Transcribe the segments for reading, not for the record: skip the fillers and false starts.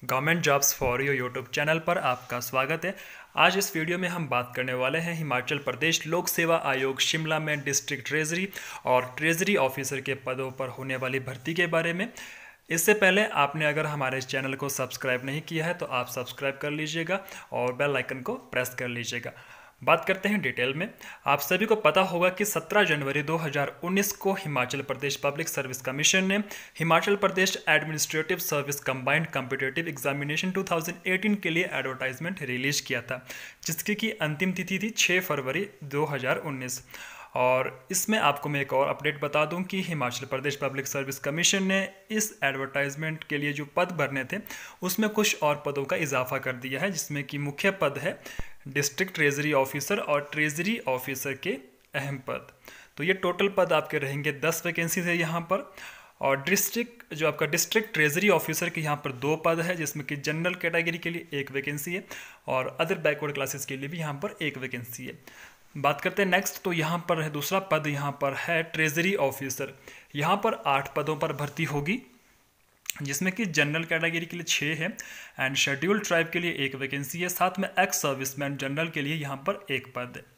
Government jobs for you YouTube channel पर आपका स्वागत है। आज इस वीडियो में हम बात करने वाले हैं हिमाचल प्रदेश लोक सेवा आयोग शिमला में डिस्ट्रिक्ट ट्रेजरी और ट्रेजरी ऑफिसर के पदों पर होने वाली भर्ती के बारे में। इससे पहले आपने अगर हमारे इस चैनल को सब्सक्राइब नहीं किया है तो आप सब्सक्राइब कर लीजिएगा और बेल आइकन को प्रेस कर लीजिएगा। बात करते हैं डिटेल में। आप सभी को पता होगा कि 17 जनवरी 2019 को Himachal Pradesh public service commission ने Himachal Pradesh administrative service combined competitive examination 2018 के लिए एडवर्टाइजमेंट रिलीज किया था, जिसकी की अंतिम तिथि थी 6 फरवरी 2019। और इसमें आपको मैं एक और अपडेट बता दूं कि Himachal Pradesh public service commission ने इस एडवर्टाइजमेंट के लिए जो पद भरने थे उसमें कुछ और पदों का इजाफा कर दिया है, जिसमें कि मुख्य पद है डिस्ट्रिक्ट ट्रेजरी ऑफिसर और ट्रेजरी ऑफिसर के अहम पद। तो ये टोटल पद आपके रहेंगे 10 वैकेंसीज है यहाँ पर। और डिस्ट्रिक्ट ट्रेजरी ऑफिसर के यहाँ पर 2 पद है, जिसमें कि जनरल कैटेगरी के लिए 1 वैकेंसी है और अदर बैकवर्ड क्लासेस के लिए भी यहाँ पर 1 वैकेंसी है। बात करते हैं नेक्स्ट। तो यहाँ पर है दूसरा पद, यहाँ पर है ट्रेजरी ऑफिसर। यहाँ पर 8 पदों पर भर्ती होगी, जिसमें कि जनरल कैटेगरी के लिए 6 है एंड शेड्यूल्ड ट्राइब के लिए 1 वैकेंसी है। साथ में एक्स सर्विसमैन जनरल के लिए यहाँ पर 1 पद है।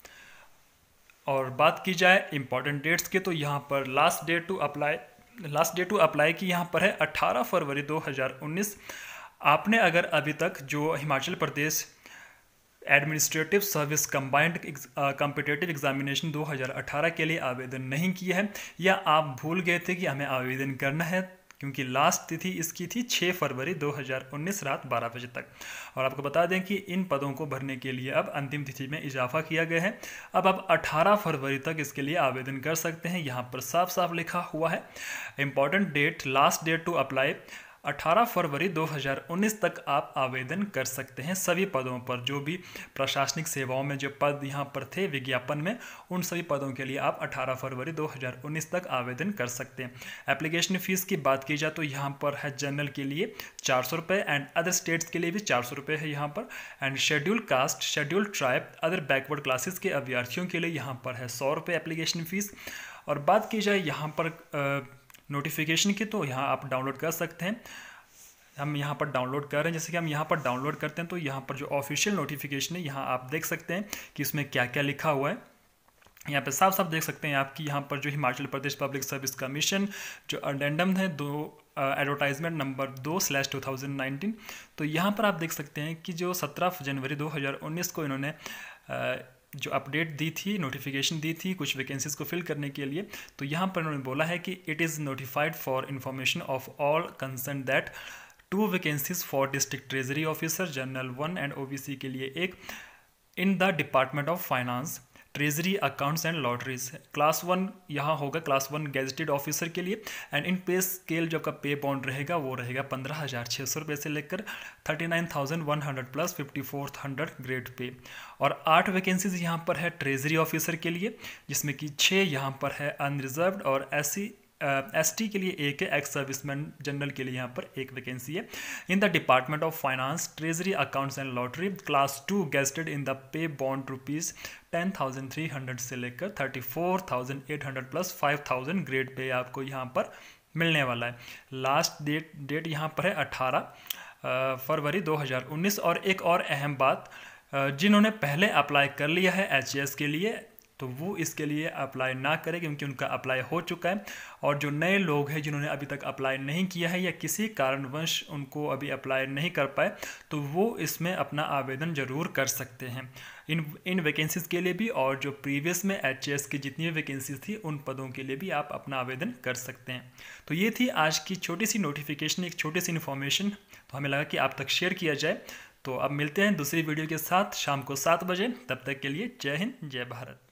और बात की जाए इंपॉर्टेंट डेट्स के, तो यहाँ पर लास्ट डेट टू अप्लाई की यहाँ पर है 18 फरवरी 2019। आपने अगर अभी तक जो Himachal Pradesh administrative service combined competitive examination 2018 के लिए आवेदन नहीं किया है या आप भूल गए थे कि हमें आवेदन करना है, क्योंकि लास्ट तिथि इसकी थी 6 फरवरी 2019 रात 12 बजे तक। और आपको बता दें कि इन पदों को भरने के लिए अब अंतिम तिथि में इजाफा किया गया है। अब आप 18 फरवरी तक इसके लिए आवेदन कर सकते हैं। यहाँ पर साफ साफ लिखा हुआ है important date, last date to apply 18 फरवरी 2019 तक आप आवेदन कर सकते हैं सभी पदों पर। जो भी प्रशासनिक सेवाओं में जो पद यहाँ पर थे विज्ञापन में, उन सभी पदों के लिए आप 18 फरवरी 2019 तक आवेदन कर सकते हैं। एप्लीकेशन फ़ीस की बात की जाए तो यहाँ पर है जनरल के लिए 400 रुपये एंड अदर स्टेट्स के लिए भी 400 रुपये है यहाँ पर। And scheduled caste, scheduled tribe, other backward classes के अभ्यर्थियों के लिए यहाँ पर है 100 रुपये एप्लीकेशन फ़ीस। और बात की जाए यहाँ पर नोटिफिकेशन की, तो यहाँ आप डाउनलोड कर सकते हैं। हम यहाँ पर डाउनलोड कर रहे हैं। जैसे कि हम यहाँ पर डाउनलोड करते हैं तो यहाँ पर जो ऑफिशियल नोटिफिकेशन है यहाँ आप देख सकते हैं कि उसमें क्या क्या लिखा हुआ है। यहाँ पे साफ साफ देख सकते हैं आपकी यहाँ पर जो Himachal Pradesh public service commission जो अडेंडम है एडवर्टाइजमेंट नंबर 2/2019, तो यहाँ पर आप देख सकते हैं कि जो 17 जनवरी 2019 को इन्होंने जो अपडेट दी थी, नोटिफिकेशन दी थी कुछ वैकेंसीज को फिल करने के लिए। तो यहाँ पर उन्होंने बोला है कि it is notified for information of all concern that 2 vacancies for district treasury officer general 1 and OBC के लिए 1 in the department of finance treasury accounts and lotteries. Class 1 यहाँ होगा, क्लास 1 गेजेटेड ऑफिसर के लिए। एंड इन पे scale जो आपका पे बॉन्ड रहेगा वो रहेगा 15,600 रुपये से लेकर 39,100 प्लस 5400 ग्रेड पे। और 8 वैकेंसीज यहाँ पर है ट्रेजरी ऑफिसर के लिए, जिसमें कि 6 यहाँ पर है अनरिजर्व्ड और ST के लिए 1 है, एक्स सर्विसमैन जनरल के लिए यहाँ पर 1 वैकेंसी है। In the department of finance treasury accounts and lottery class 2 gazetted in the pay bond rupees 10,300 से लेकर 34,800 प्लस 5,000 ग्रेड पे आपको यहाँ पर मिलने वाला है। लास्ट डेट यहाँ पर है 18 फरवरी 2019। और एक और अहम बात, जिन्होंने पहले अप्लाई कर लिया है HAS के लिए तो वो इसके लिए अप्लाई ना करें, क्योंकि उनका अप्लाई हो चुका है। और जो नए लोग हैं जिन्होंने अभी तक अप्लाई नहीं किया है या किसी कारणवश उनको अभी अप्लाई नहीं कर पाए, तो वो इसमें अपना आवेदन ज़रूर कर सकते हैं इन वैकेंसीज के लिए भी। और जो प्रीवियस में HAS की जितनी भी वैकेंसीज थी उन पदों के लिए भी आप अपना आवेदन कर सकते हैं। तो ये थी आज की छोटी सी नोटिफिकेशन, एक छोटी सी इन्फॉर्मेशन, तो हमें लगा कि आप तक शेयर किया जाए। तो अब मिलते हैं दूसरी वीडियो के साथ शाम को 7 बजे। तब तक के लिए जय हिंद, जय भारत।